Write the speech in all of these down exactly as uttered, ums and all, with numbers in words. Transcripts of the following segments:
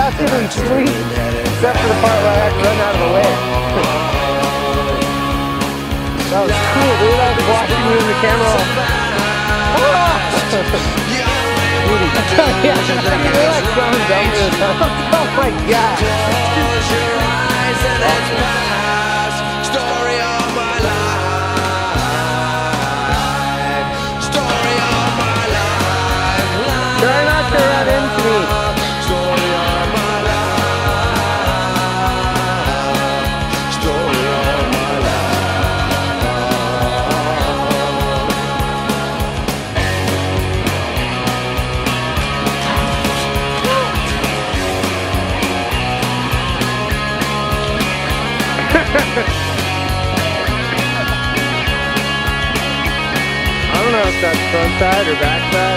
That's even sweet, except for the part where I had to run out of the way. That was cool, dude. I was watching you in the camera. Beauty. Yeah, you're like going dumb to the top. Oh my god. Story of my life. Story of my life. Try not to run into me. Story of my life. Story of my I don't know if that's front side or back side.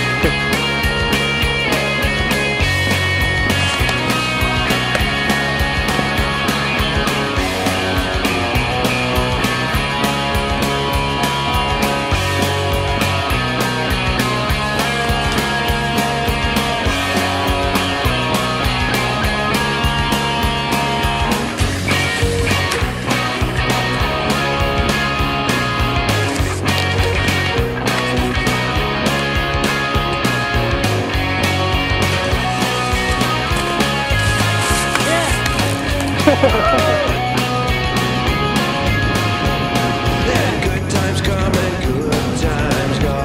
Yeah, good times come and good times go.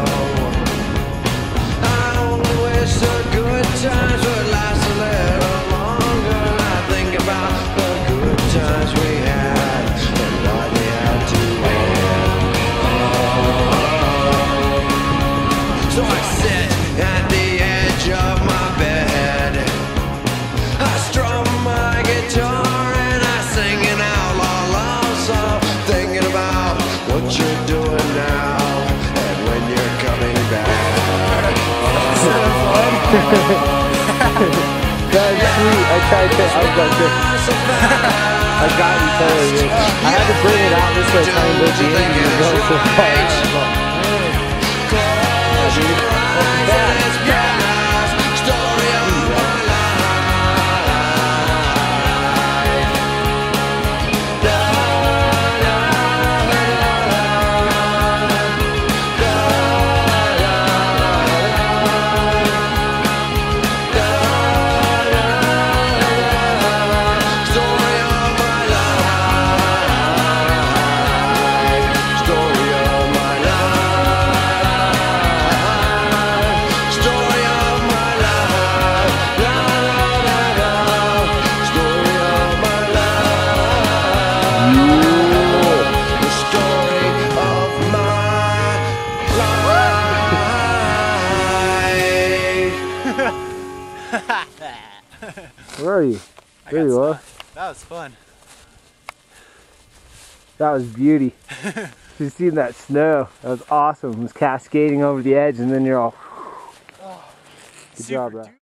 I only wish the good times would last a little longer. I think about the good times we had and why they had to end. So I sit at the edge of my bed. I strum my guitar. You're doing now and when you're coming back. That was sweet. I tried to, I was like this. I got you totally. I had to bring it out this way, trying to the end and go so far. I was like, yeah, dude. Welcome back. Where are you? There you are. That was fun. That was beauty. You seen that snow? That was awesome. It was cascading over the edge, and then you're all. Good job, bro.